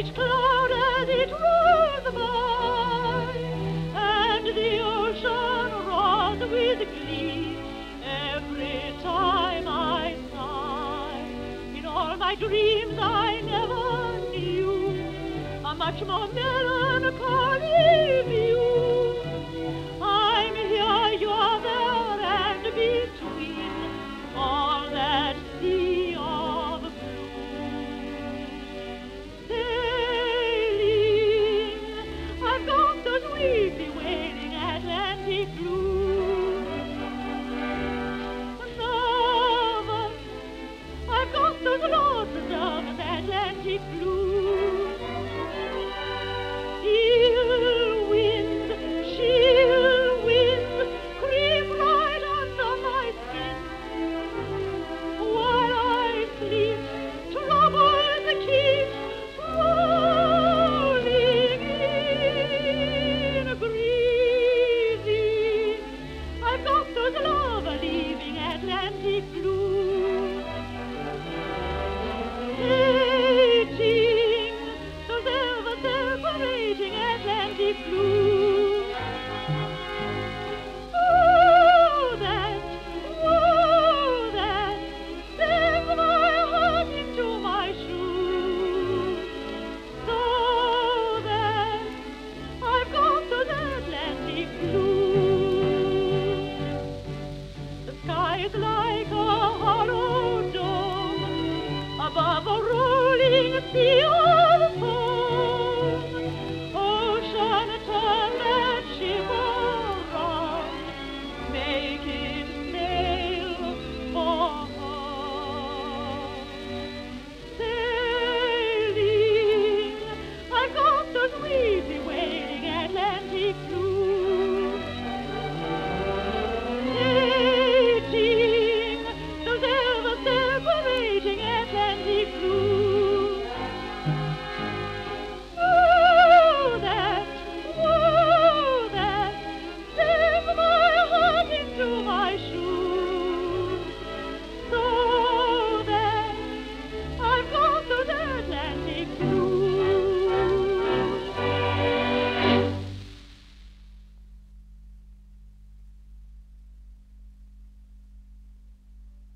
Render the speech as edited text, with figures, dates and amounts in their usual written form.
each cloud as it rolls by, and the ocean roars with glee every time I sigh. In all my dreams I never knew a much more melancholy view. I'm here, you're there, and between all that sea of blue. Sailing, I've got those weepy, wailing Atlantic blues. Nervous, I've got those lonesome, nervous Atlantic blues. Chill wind, creep right under my skin. While I sleep, troubles keep rolling in. Breezy, I've got those love-leaving Atlantic blues. Hating those ever-separating Atlantic blues. Oh, that sends my heart into my shoes. So that I've got those Atlantic blues. The sky is like a hollow dome above a rolling sea